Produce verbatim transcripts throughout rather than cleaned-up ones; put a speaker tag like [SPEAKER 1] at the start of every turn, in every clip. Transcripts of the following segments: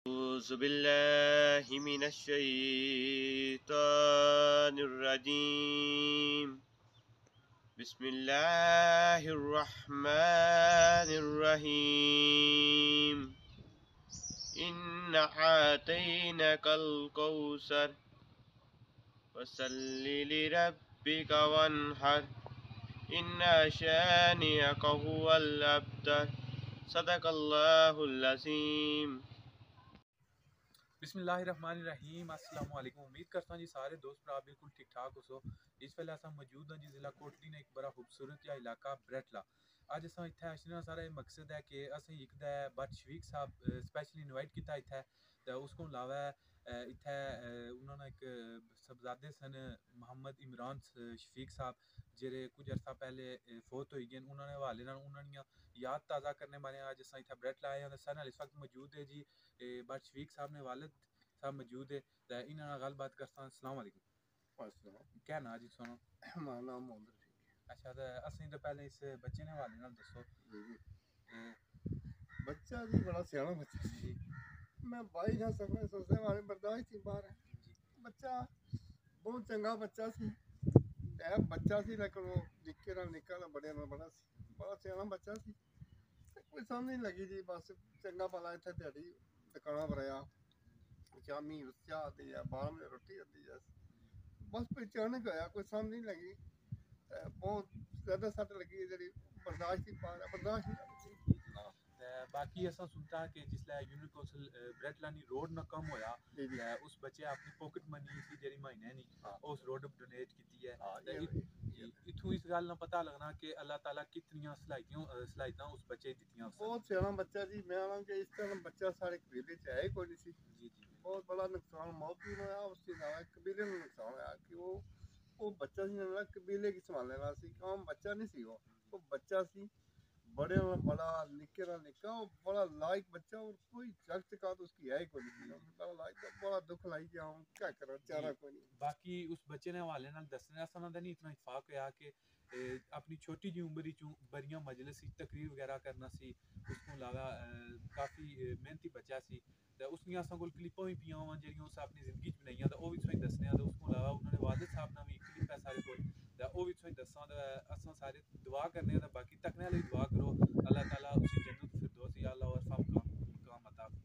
[SPEAKER 1] أعوذ بالله من الشيطان الرجيم بسم الله الرحمن الرحيم إنا أعطيناك الكوثر فصل لربك وانحر إن شانئك هو الأبتر صدق الله العظيم.
[SPEAKER 2] بسم اللہ الرحمن الرحیم. السلام علیکم. امید کرتا ہوں جی سارے دوست برا بالکل ٹھیک ٹھاک ہو سو. اس ویلے اساں موجود ہیں جی ضلع کوٹلی نے ایک بڑا خوبصورت جہا علاقہ بریٹلا. اج اساں ایتھے اشنا سارا مقصد ہے کہ اساں ایک دا بٹ شفیق صاحب اسپیشلی انوائٹ کیتا ایتھے تے اس کو علاوہ ایتھے انہوں نے ایک صاحبزادے سن محمد عمران شفیق صاحب جڑے کچھ عرصہ پہلے فوت ہوئی گئے. انہوں نے حوالے نال انہاں دی یاد تازہ کرنے والے اج اساں ایتھے بریٹلا آئے ہیں. سارے اس وقت موجود ہے جی بٹ شفیق صاحب نے والد صاحب موجود ہے تے انہاں نال گل بات کرتا ہوں. السلام علیکم.
[SPEAKER 3] السلام.
[SPEAKER 2] کیا نام جی سونو؟
[SPEAKER 3] ہمارا نام محمد رفیق.
[SPEAKER 2] اچھا تے اسیں تو پہلے اس بچے نے حوالے نال دسو.
[SPEAKER 3] بچہ جی بڑا سیاح بچہ سی. میں بائی نہ سکنے سوچنے والے برداشت تھی باہر ہے. بچہ بہت چنگا بچہ سی. اے بچہ سی لیکن وہ نکے نال نکا نہ بڑے نال بڑا سی. بڑا سیاح بچہ سی. کوئی سمجھ نہیں لگی جی بس چنگا بھلا اتنے دیہڑی دکانا بھریا شامی چاہ آتی ہے بارہ بجے روٹی آتی ہے بس پہچانک ہویا کوئی سمجھ نہیں لگی. بہت زیادہ سٹ لگی جی برداشت ہی پا رہا برداشت نہیں.
[SPEAKER 2] باقی ایسا سنتا ہے کہ جس لئے یونین کونسل بریٹلانی روڈ نہ کم ہویا اس بچے اپنی پوکٹ منی سی جیری مہینے نہیں اس روڈ ڈونیٹ کیتی ہے. اتھوں اس گل نہ پتہ لگنا کہ اللہ تعالیٰ کتنی صلاحیتاں اس بچے دیتیاں.
[SPEAKER 3] بہت سیاح بچہ جی. میں آنا کہ اس طرح بچہ سارے قبیلے چ ہے کوئی نہیں سی. بہت بڑا نقصان موت بھی ہویا اس کے علاوہ قبیلے میں نقصان ہویا کہ وہ وہ بچہ سی نہ قبیلے کی سنبھالنے والا سی. عام بچہ نہیں سی. وہ وہ بچہ سی بڑے نال بڑا نکے نال نکا بڑا لائق بچہ اور کوئی شخص کا تو اس کی ہے کوئی نہیں. بڑا لائق بڑا دکھ لائی جاؤں کیا کرا چارہ کوئی نہیں.
[SPEAKER 2] باقی اس بچے نے حوالے نال دسنے اساں دا نہیں اتنا اتفاق ہویا کہ اپنی چھوٹی جی عمر وچ بڑیاں مجلس وچ تقریر وغیرہ کرنا سی. اس کو علاوہ کافی محنتی بچہ سی تے اس دیاں اساں کول کلپاں وی پیاں ہون جڑیاں اس اپنی زندگی وچ بنائیاں تے او وی تھوڑی دسنے تے اس کو علاوہ انہوں نے والد صاحب نال وی کلپ ہے سارے کول تے او وی تھوڑی دساں تے اساں سارے دعا کرنے تے باقی تکنے والے دعا کرو اللہ تعالیٰ اسی جنت الفردوس یا اللہ عرفہ مقام مقام عطا کر.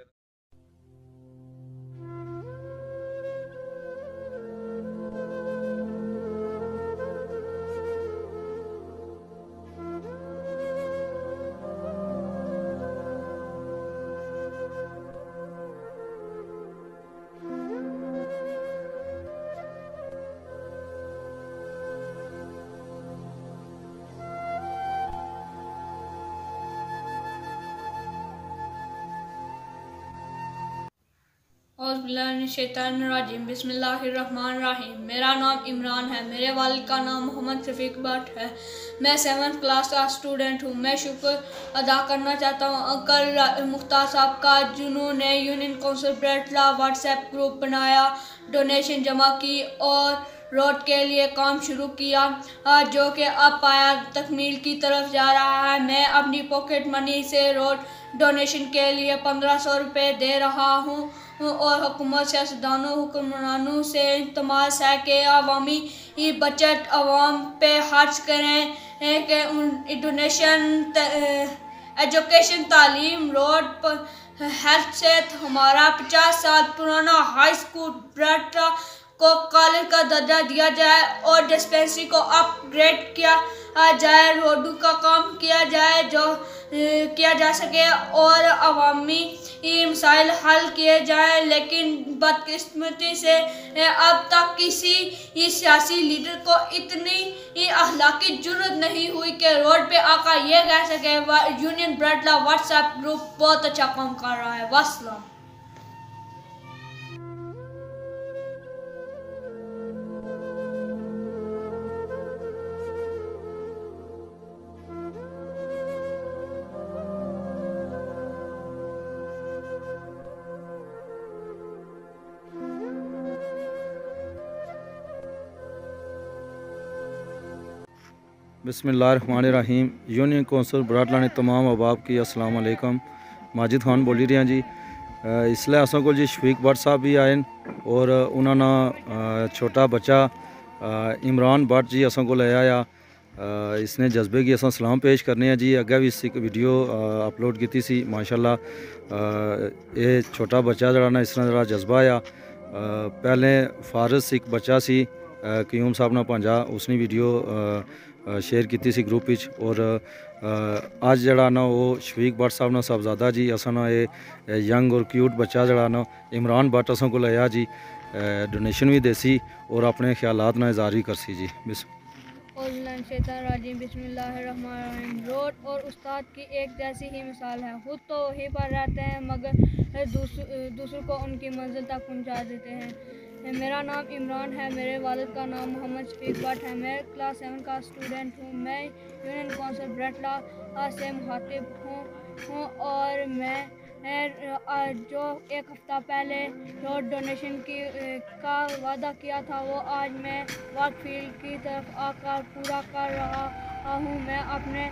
[SPEAKER 4] اعوذ باللہ من الشیطان الرجیم. بسم اللہ الرحمن الرحیم. میرا نام عمران ہے. میرے والد کا نام محمد شفیق بٹ ہے. میں سیونتھ کلاس کا اسٹوڈنٹ ہوں. میں شکر ادا کرنا چاہتا ہوں انکل مختار صاحب کا جنہوں نے union council Bretla WhatsApp group بنایا ڈونیشن جمع کی اور روڈ کے لیے کام شروع کیا جو کہ اب پایا تکمیل کی طرف جا رہا ہے. میں اپنی پاکٹ منی سے روڈ ڈونیشن کے لیے پندرہ سو روپے دے رہا ہوں اور حکومت سیاستدانوں حکمرانوں سے التماس ہے کہ عوامی بچت عوام پہ خرچ کریں کہ ڈونیشن ایجوکیشن تعلیم روڈ ہیلتھ سے ہمارا پچاس سال پرانا ہائی اسکول بریٹلا کو کالج کا درجہ دیا جائے اور ڈسپینسری کو اپ گریڈ کیا جائے روڈوں کا کام کیا جائے جو کیا جا سکے اور عوامی مسائل حل کیے جائیں. لیکن بدقسمتی سے اب تک کسی سیاسی لیڈر کو اتنی اخلاقی جرات نہیں ہوئی کہ روڈ پہ آ کر یہ کہہ سکے union Bretla WhatsApp group بہت اچھا کام کر رہا ہے. والسلام.
[SPEAKER 5] بسم اللہ الرحمن الرحیم. یونین کونسل بریٹلا نے تمام احباب کی السلام علیکم. ماجد خان بولی رہے ہیں جی. اس لیے اساں کو جی شفیق بٹ صاحب بھی آئے اور انہوں نے چھوٹا بچہ عمران بٹ جی اساں کو لے آیا. اس نے جذبے کی اساں سلام پیش کرنے ہیں جی. اگے بھی اس ایک ویڈیو اپلوڈ کیتی سی ماشاءاللہ. یہ چھوٹا بچہ جڑا نا اس طرح جڑا جذبہ آیا. پہلے فارس ایک بچہ سی قیوم صاحب نے پانجا اس نے ویڈیو شیئر کیتی سی گروپ وچ. اور اج جڑا نا وہ شفیق بٹ صاحب نے صاحبزادہ جی اساں نا یہ ینگ اور کیوٹ بچہ جڑا نا عمران بٹ اساں کو لیا جی. ڈونیشن بھی دیسی اور اپنے خیالات نہ اظہار بھی کرسی جی. بس
[SPEAKER 4] شیطان راجیم بسم اللہ الرحمن الرحیم. روٹ اور استاد کی ایک جیسی ہی مثال ہے. خود تو وہیں پر رہتے ہیں مگر دوسروں کو ان کی منزل تک پہنچا دیتے ہیں. میرا نام عمران ہے. میرے والد کا نام محمد شفیق بٹ ہے. میں کلاس سیون کا اسٹوڈنٹ ہوں. میں یونین کونسل بریٹلا سے مخاطب ہوں ہوں اور میں جو ایک ہفتہ پہلے جو ڈونیشن کی کا وعدہ کیا تھا وہ آج میں ورک فیلڈ کی طرف آ کر پورا کر رہا ہوں. میں اپنے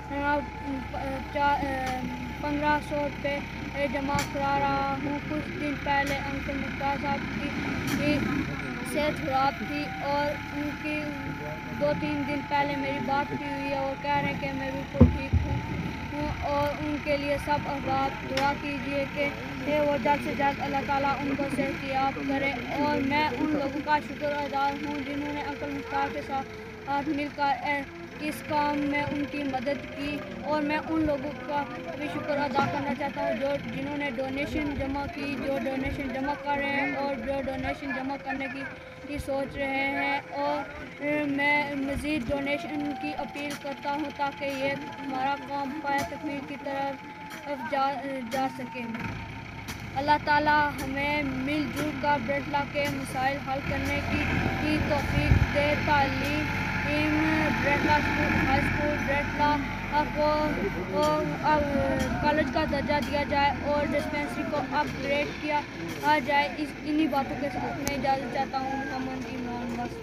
[SPEAKER 4] پندرہ سو روپے جمع کرا رہا ہوں. کچھ دن پہلے انکل مختار صاحب کی صحت خراب تھی اور ان کی دو تین دن پہلے میری بات کی ہوئی ہے اور کہہ رہے ہیں کہ میں بالکل ٹھیک ہوں اور ان کے لیے سب احباب دعا کیجیے کہ وہ جلد سے جلد اللہ تعالیٰ ان کو صحت یاب کرے. اور میں ان لوگوں کا شکر ادا ہوں جنہوں نے انکل مختار کے ساتھ مل کر اس کام میں ان کی مدد کی. اور میں ان لوگوں کا بھی شکر ادا کرنا چاہتا ہوں جو جنہوں نے ڈونیشن جمع کی, جو ڈونیشن جمع کر رہے ہیں اور جو ڈونیشن جمع کرنے کی کی سوچ رہے ہیں. اور میں مزید ڈونیشن کی اپیل کرتا ہوں تاکہ یہ ہمارا کام پایہ تکمیل کی طرف جا جا سکے. اللہ تعالیٰ ہمیں مل جل کر بریٹلا کے مسائل حل کرنے کی کی توفیق دے. تعلیم Bretla school high school Bretla کو کالج کا درجہ دیا جائے اور ڈسپینسری کو اپ گریڈ کیا جائے. اس انہی باتوں کے ساتھ میں اجازت چاہتا ہوں. محمد عمران بس.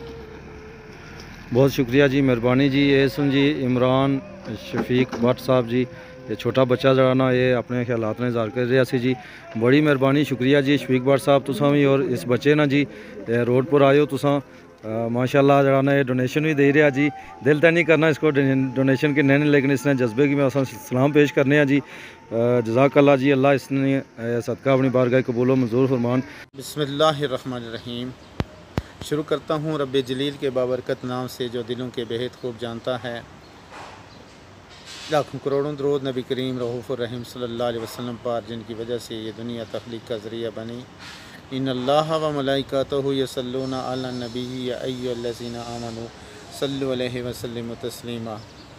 [SPEAKER 5] بہت شکریہ جی, مہربانی جی. یہ سن جی عمران شفیق بٹ صاحب جی, یہ چھوٹا بچہ جڑا نا یہ اپنے خیالات نے اظہار کر رہا سی جی. بڑی مہربانی, شکریہ جی شفیق بٹ صاحب تساں بھی. اور اس بچے نا جی روڈ پر آئے ہو تساں ماشاءاللہ جڑا نا یہ ڈونیشن بھی دے رہا جی. دل تو نہیں کرنا اس کو ڈونیشن کے نہیں, لیکن اس نے جذبے کی میں سلام پیش کرنے ہیں جی. جزاک اللہ جی. اللہ اس نے صدقہ اپنی بارگاہ قبول و منظور فرمان.
[SPEAKER 6] بسم اللہ الرحمن الرحیم. شروع کرتا ہوں رب جلیل کے بابرکت نام سے جو دلوں کے بہت خوب جانتا ہے. لاکھوں کروڑوں درود نبی کریم رؤوف الرحیم صلی اللہ علیہ وسلم پر, جن کی وجہ سے یہ دنیا تخلیق کا ذریعہ بنی. ان اللہ و ملائکتہ یصلون علی النبی یا ایھا الذین آمنوا صلوا علیہ وسلم تسلیما.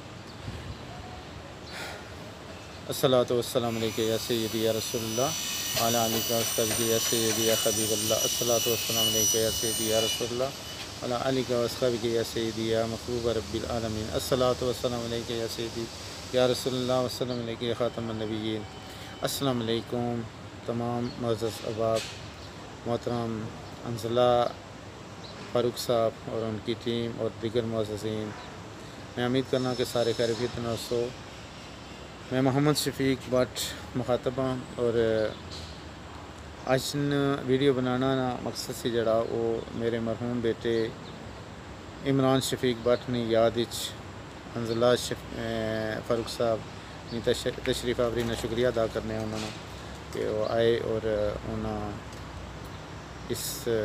[SPEAKER 6] الصلاۃ والسلام علیک یا سیدی یا رسول اللہ وعلی آلک واصحابہ یا سیدی یا حبیب اللہ. الصلاۃ والسلام علیک یا سیدی یا رسول اللہ وعلی آلک واصحابہ یا سیدی یا محبوب رب العالمین. الصلاۃ والسلام علیک یا سیدی یا رسول اللہ وسلم علیک یا خاتم النبیین. السلام علیکم تمام معزز احباب. محترم انزلہ فاروق صاحب اور ان کی ٹیم اور دیگر معززین, میں امید کرنا کہ سارے خیریت و سو. میں محمد شفیق بٹ مخاطب ہوں اور آج ویڈیو بنانا مقصد سے جڑا وہ میرے مرحوم بیٹے عمران شفیق بٹ نے یاد انزلہ فاروق صاحب نے تشریف آوری نے شکریہ ادا کرنے انہوں نے کہ وہ آئے اور انہوں اس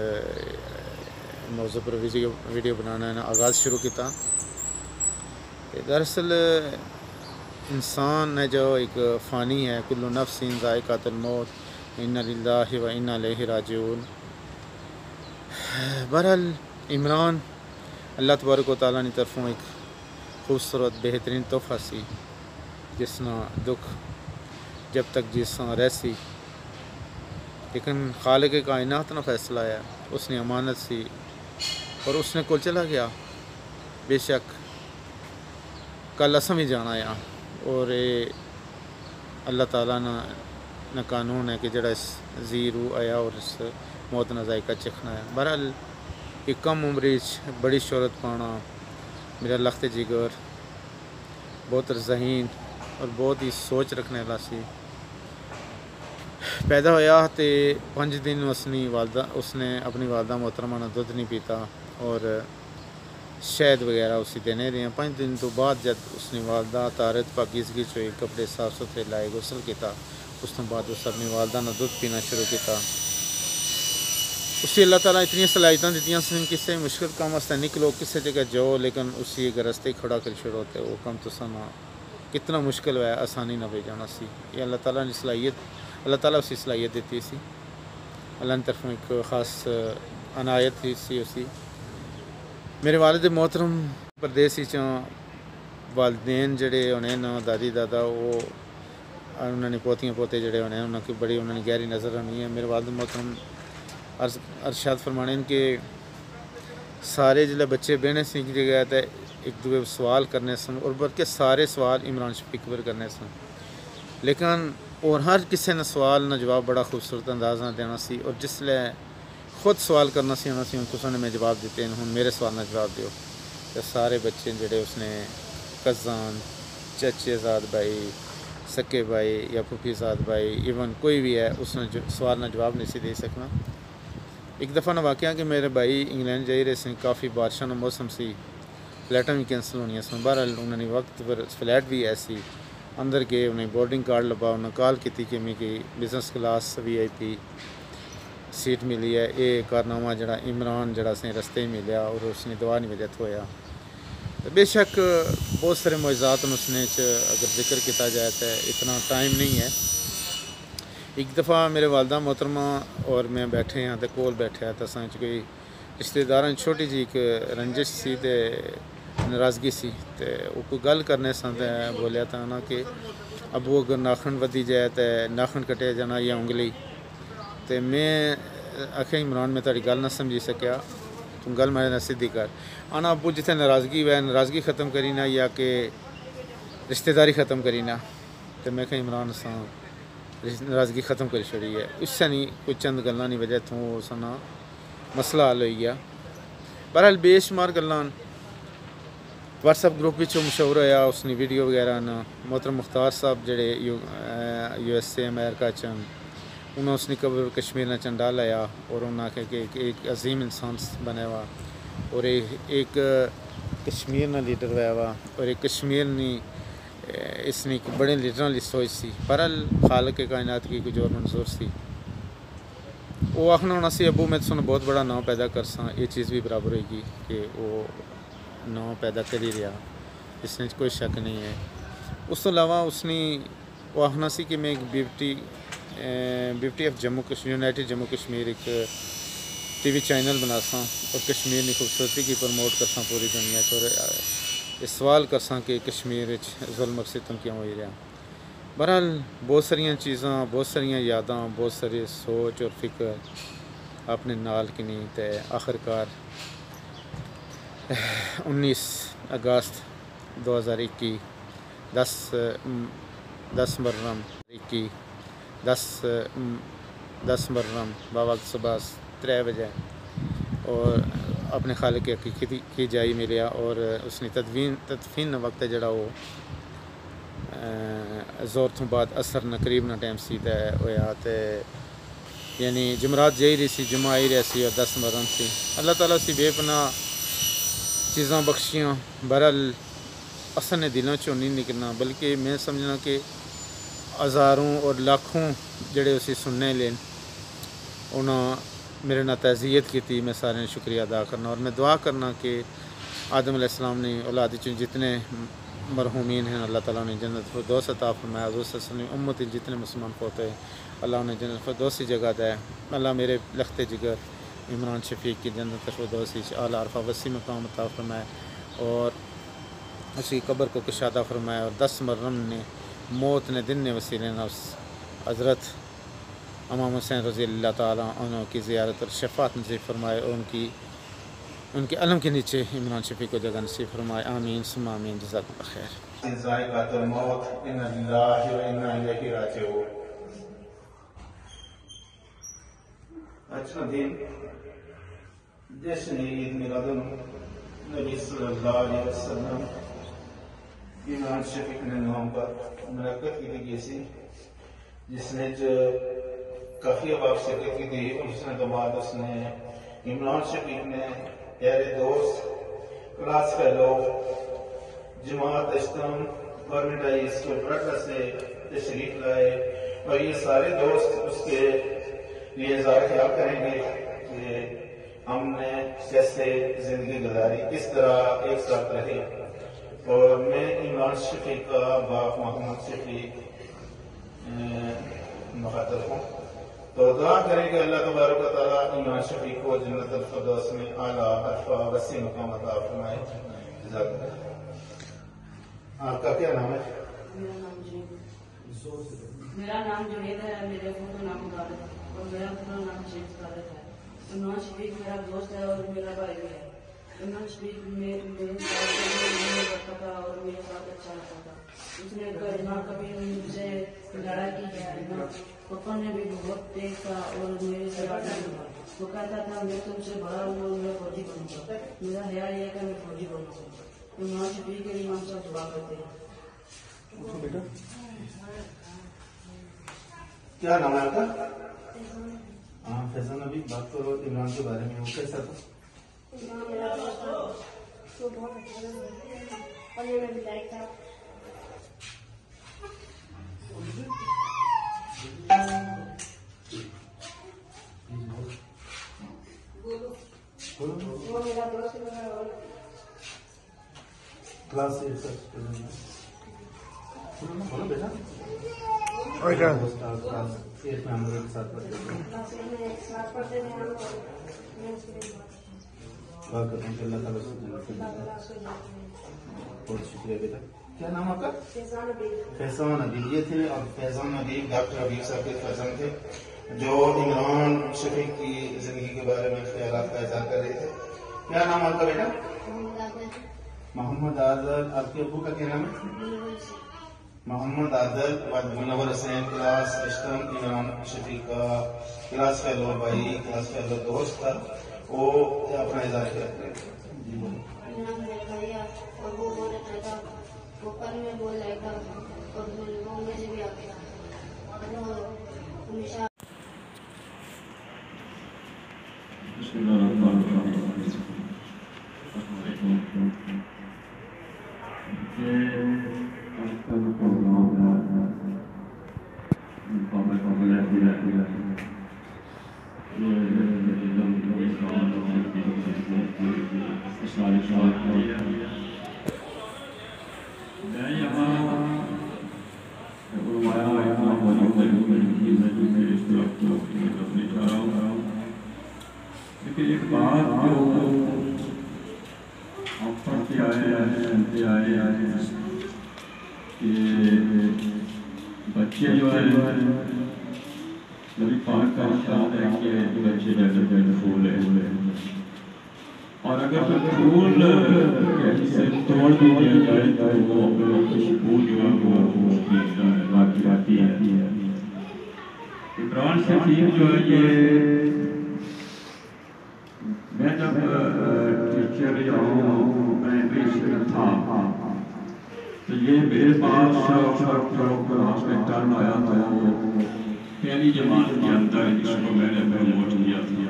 [SPEAKER 6] موضوع پر ویڈیو ویڈیو بنانا ہے آغاز شروع کیا. دراصل انسان ہے جو ایک فانی ہے, کل نفس ذائقۃ الموت انا للہ و انا الیہ راجعون. بہرحال عمران اللہ تبارک و تعالیٰ کی طرفوں ایک خوبصورت بہترین تحفہ سی جس نا دکھ جب تک جس رہ سی, لیکن خالق کائنات نے فیصلہ آیا, اس نے امانت سی اور اس نے کل چلا گیا. بے شک کل اسم ہی جانا آیا اور اللہ تعالیٰ نہ قانون ہے کہ جڑا اس زیرو آیا اور اس موت نہ ذائقہ چکھنا ہے. بہرحال ایک کم عمری بڑی شہرت پانا میرا لخت جگر, بہت ذہین اور بہت ہی سوچ رکھنے والا سی. پیدا ہویا تے پانچ دن اس نے والدہ اس نے اپنی والدہ محترمہ نے دودھ نہیں پیتا اور شہد وغیرہ اسی دینے رہے ہیں. پانچ دن تو بعد جب اس نے والدہ طہارت پاکیزگی چوئی کپڑے صاف ستھرے لائے غسل کیتا اس تو بعد اس اپنی والدہ نے دودھ پینا شروع کیتا. اسی اللہ تعالیٰ اتنی صلاحیتیں دیتی ہیں کسی مشکل کام واسطے نکلو کسی جگہ جاؤ لیکن اسی اگر رستے کھڑا کر چھوڑو تو وہ کام تو سنا کتنا مشکل ہے آسانی نہ پہ جانا سی. یہ اللہ تعالیٰ نے صلاحیت اللہ تعالیٰ اسی صلاحیت دیتی سی. اللہ نے طرف ایک خاص عنایت تھی سی اسی. میرے والد محترم پردیسی چاں والدین جڑے ہونے نا دادی دادا وہ انہوں نے پوتیاں پوتے جڑے ہونے انہوں کی بڑی انہوں نے گہری نظر ہونی ہے. میرے والد محترم ارشاد فرمانے کہ سارے جلے بچے بہنے سیکھ گئے تھے ایک دوے سوال کرنے سن اور بلکہ سارے سوال عمران شفیق پر کرنے سن لیکن اور ہر کسی نے سوال نہ جواب بڑا خوبصورت انداز نہ دینا سی اور جس لئے خود سوال کرنا سی ہونا سی ان کو نے میں جواب دیتے ہیں ہوں میرے سوال نہ جواب دیو. تو سارے بچے جڑے اس نے کزان چچے زاد بھائی سکے بھائی یا پھوپھی زاد بھائی ایون کوئی بھی ہے اس نے سوال نہ جواب نہیں سی دے سکنا. ایک دفعہ نہ واقعہ کہ میرے بھائی انگلینڈ جائی رہے سن کافی بارشاں نہ موسم سی فلیٹاں بھی کینسل ہونی سن. بہرحال انہوں نے وقت پر فلیٹ بھی ایسی اندر گئے انہیں بورڈنگ کارڈ لبا انہوں نے کال کی کہ میں کی business class V I P seat ملی ہے. یہ کارنامہ جڑا عمران جڑا سے رستے ہی ملیا اور اس نے دعا نہیں وجہ ہویا. بے شک بہت سارے معجزات اس نے اگر ذکر کیا جائے تو اتنا ٹائم نہیں ہے. ایک دفعہ میرے والدہ محترمہ اور میں بیٹھے ہیں تو کول بیٹھے تو سانچ کوئی رشتہ دار چھوٹی جی ایک رنجش سی تے ناراضگی سی تے وہ کوئی گل کرنے سن تے بولیا تھا نا کہ ابو اگر ناخن ودی جائے تو ناخن کٹے جانا یا انگلی تے میں آخیا عمران میں تاری گل نہ سمجھی سکیا تم گل میرے نہ سیدھی کر آنا ابو جتنے ناراضگی ہوئے ناراضگی ختم کرینا یا کہ رشتہ داری ختم کرینا تو میں کہ عمران سا ناراضگی ختم کر چھڑی ہے. اس سے نہیں کوئی چند گلاں نہیں وجہ تھوں سنا مسئلہ حل ہوئی گیا. بہرحال بے شمار گلاں واٹس ایپ گروپ وچ مشہور ہویا اس نے ویڈیو وغیرہ نا محترم مختار صاحب جڑے یو یو ایس اے امریکہ چن انہوں اس نے قبر کشمیر نہ چن ڈال آیا اور انہوں نے کہ ایک عظیم انسان بنے ہوا اور ایک کشمیر نہ لیڈر ہوا ہوا اور ایک کشمیر نے اس نے ایک بڑے لیڈراں لی سوچ سی. بہرحال خالق کائنات کی کچھ اور منظور سی. وہ آخنا ہونا سی ابو میں تو بہت بڑا نام پیدا کر ساں یہ چیز بھی برابر ہوئے گی کہ وہ نام پیدا کر ہی رہا اس نے کوئی شک نہیں ہے. اس تو علاوہ اس نے وہ آخنا سی کہ میں ایک beauty beauty of Jammu Kashmir united Jammu Kashmir ایک ٹی وی چینل بنا ساں اور کشمیر کی خوبصورتی کی پروموٹ کر ساں پوری دنیا اور اس سوال کر ساں کہ کشمیر ظلم اور ستم کیوں ہوئی رہا. بہرحال بہت ساریاں چیزاں بہت ساریاں یاداں بہت ساری سوچ اور فکر اپنے نال کی نہیں تے آخر کار انیس اگست دو ہزار اکی دس دس محرم اکی دس دس محرم باوقت صبح ترے بجے اور اپنے خالق کی کی جائی ملیا اور اس نے تدفین تدفین وقت جڑا وہ زور تو بعد اثر نہ قریب نہ ٹائم سی تے ہویا تے یعنی جمعرات جائی رہی سی جمعہ آئی رہی سی اور دس محرم سی. اللہ تعالیٰ سی بے پناہ چیزاں بخشیاں. بہرحال اثر نے دلوں چوں نہیں نکلنا بلکہ میں سمجھنا کہ ہزاروں اور لاکھوں جڑے اسی سننے لین انہوں میرے نہ تعزیت کی تھی. میں سارے نے شکریہ ادا کرنا اور میں دعا کرنا کہ آدم علیہ السلام نے اولاد چوں جتنے مرحومین ہیں اللہ تعالیٰ نے جنت فردوس عطا فرمایا. حضور صلی اللہ علیہ وسلم امت جتنے مسلمان فوت ہوئے اللہ نے جنت فردوس کی جگہ دے. اللہ میرے لخت جگر عمران شفیق کی جنت فردوس اعلیٰ عرفہ وسیع مقام عطا فرمائے اور اسی قبر کو کشادہ فرمائے اور دس محرم نے موت نے دن نے وسیلے نہ اس حضرت امام حسین رضی اللہ تعالیٰ عنہ کی زیارت اور شفاعت نصیب فرمائے اور ان کی ان کے علم کے نیچے عمران شفیق کو جگہ نصیب فرمائے. آمین ثم آمین. جزاک اللہ خیر. ذائقۃ الموت انا للہ و انا الیہ راجعون. اچھا دن جس نے عید میلاد نبی صلی اللہ علیہ وسلم عمران شفیق نے نام پر مرکت کی گئی سی جس نے جو
[SPEAKER 7] کافی اباب شرکت کی تھی، اس نے تو بعد اس نے عمران شفیق نے پیارے دوست کلاس فیلو جماعت اشتم گورنمنٹ ہائی اسکول برٹلہ سے تشریف لائے، اور یہ سارے دوست اس کے لیے اظہار خیال کریں گے کہ ہم نے کیسے زندگی گزاری، کس طرح ایک ساتھ رہے. اور میں عمران شفیق کا باپ محمد شفیق مخاطب ہوں، تو دعا کریں کہ اللہ تبارک و تعالیٰ عمران شفیق کو جنت الفردوس میں اعلیٰ عرفہ وسیع مقام عطا فرمائے. جزاک اللہ. آپ کا کیا نام ہے؟
[SPEAKER 8] میرا نام جنید میرا نام جنید ہے، میرے ابو کا نام غالب ہے اور میرا پورا نام شیخ غالب ہے. عمران شفیق میرا دوست ہے اور میرا بھائی بھی ہے. عمران شفیق میں میرے ساتھ کرتا تھا اور میرے ساتھ اچھا رہتا تھا. اس نے نہ کبھی مجھ سے لڑائی کی ہے، پپا نے بھی بہت تیز تھا اور میرے سے لڑا ہوا. وہ کہتا تھا میں تم سے بڑا ہوں اور میں فوجی بنوں گا. میرا خیال یہ کہ میں فوجی بنوں گا. عمران شفیق کے لیے ہم سب دعا کرتے ہیں.
[SPEAKER 7] کیا نام ہے آپ کا؟ ہاں فیضان، ابھی بات کرو عمران کے بارے میں. وہ کیسا تھا؟ کلاس بولو بیٹا. ایک میں ہم لوگ ساتھ پڑھتے ہیں. بات کرتا ہوں کہ اللہ تعالیٰ سے بہت شکریہ بیٹا. کیا نام آپ کا؟ فیضان ادیب. یہ تھے اور فیضان ادیب ڈاکٹر حبیب صاحب کے فیضان تھے جو عمران شفیق کی زندگی کے بارے میں خیالات کا اظہار کر رہے تھے. کیا نام آپ کا بیٹا؟ محمد عادل. آپ کے ابو کا کیا نام ہے؟ محمد عادل. منور حسین کلاس اشتم عمران شفیق کا کلاس فیلو بھائی، کلاس فیلو دوست تھا. وہ اپنا اظہار کیا کرتے ہیں. جی بولو.
[SPEAKER 8] اور وہ بول رہا تھا وہ پن میں بول رہا تھا اور وہ مجھے بھی آتا تھا. وہ ہمیشہ
[SPEAKER 9] بسم اللہ الرحمن الرحیم. میں یہاں لیکن ایک بات جو آپ پڑھتے آئے آئے سنتے آئے آئے کہ بچے جو ہے نبی پاک کا ارشاد ہے کہ بچے جیسے جیسے پھول ہے، اور اگر پھول سے توڑ دیا جائے تو وہ خوشبو جو ہے وہ باقی آتی ہے. عمران شفیق جو ہے یہ میں جب ٹیچر یا میں بیسٹ تھا تو یہ میرے پاس کلاس میں ٹرن آیا تھا پہلی جماعت کے اندر جس کو میں نے پروموٹ کیا تھا.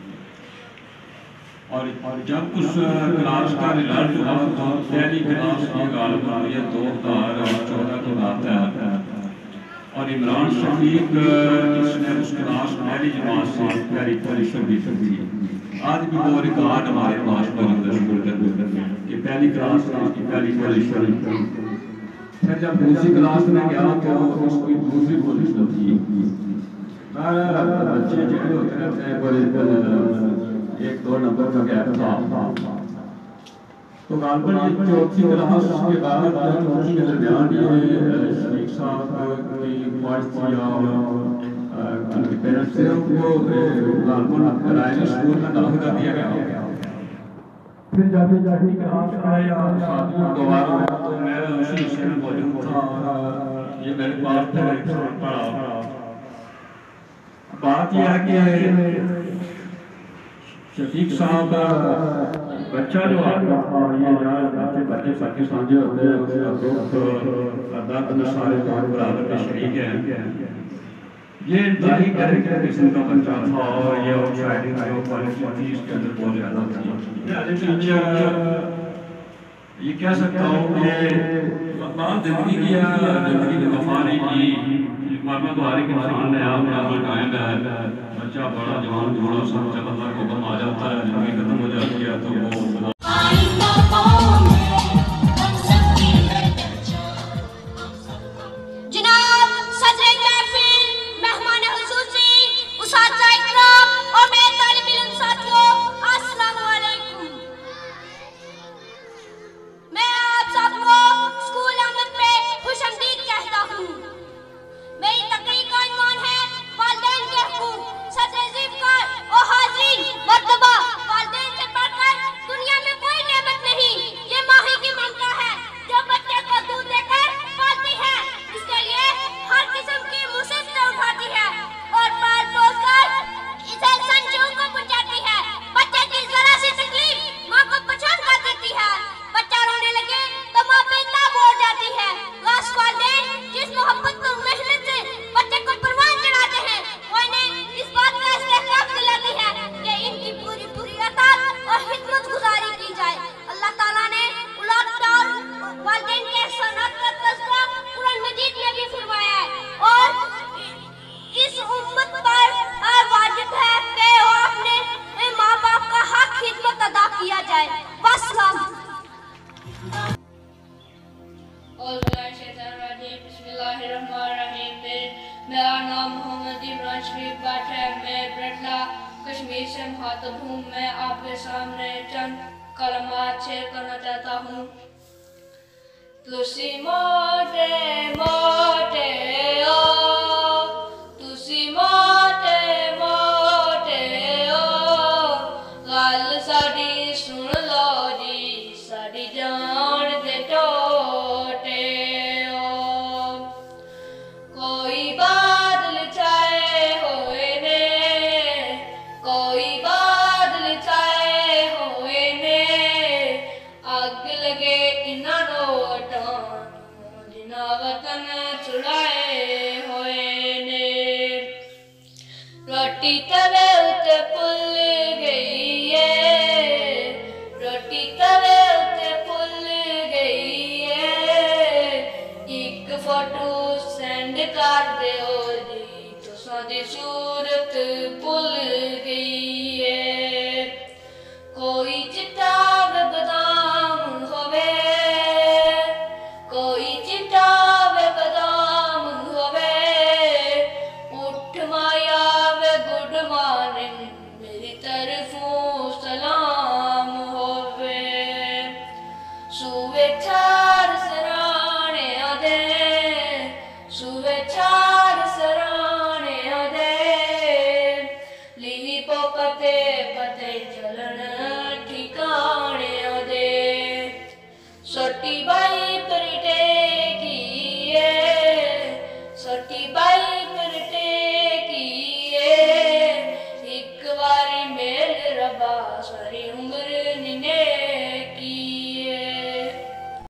[SPEAKER 9] اور جب اس کلاس کا رزلٹ ہوا تو پہلی کلاس کی غالباً یہ دو ہزار چودہ کی بات ہے، اور عمران شفیق جس نے اس کلاس پہلی جماعت سے پہلی پہلی سروس دی. آج بھی وہ ریکارڈ ہمارے پاس موجود ہے کہ پہلی کلاس کی پہلی پہلی سروس. پھر جب دوسری کلاس میں گیا تو اس کی دوسری پوزیشن تھی. بچے جو ہوتے ہیں ایک دو نمبر کا گیپ تھا، تو غالباً یہ چوتھی کلاس کے بعد چوتھی کے درمیان یہ شریف صاحب کی خواہش تھی یا ان کے پیرنٹس سے ان کو غالباً رائل اسکول میں داخل کر دیا گیا. پھر جا کے جا کے کلاس آیا ساتھ دوبارہ تو میں اسی حصے میں موجود تھا اور یہ میرے پاس پڑھا. بات یہ ہے کہ شفیق صاحب بچہ جو آتا تھا یہ جہاں بچے پاکستان جو ہوتے ہیں اس کا دوست ادا کرنا سارے دور برادر کے شریک ہیں. یہ انتہائی کریکٹر قسم کا بچہ تھا اور یہ آؤٹ رائڈنگ جو کوالٹی اس کے اندر بہت زیادہ تھی. ٹیچر یہ کہہ سکتا ہوں کہ بات زندگی کی ہے، زندگی نے وفا نہیں کی. اقبال تو ہر ایک انسان نے آپ نے قائم ہے. بچہ بڑا جوان جوڑا سب جب اللہ کو غم آ جاتا ہے، زندگی ختم ہو جاتی ہے تو وہ
[SPEAKER 4] میرا نام محمد عمران شفیق بٹ ہے. میں برٹلہ کشمیر سے مخاطب ہوں. میں آپ کے سامنے چند کلمات شیئر کرنا چاہتا ہوں. تسی موٹے موٹے او، تسی موٹے موٹے او، گل ساڈی سن لو جی، ساڈی جان دے ٹوٹے او. کوئی بادل چھائے ہوئے نے، کوئی بادل چھائے ہوئے نے، اگ لگے انہاں نوٹاں نوں جنہاں وطن چھڑائے ہوئے نے. روٹی توے اتے پل گئی ہے، روٹی توے اتے پل گئی ہے، ایک فوٹو سینڈ کر دیو جی تساں دی صورت بھل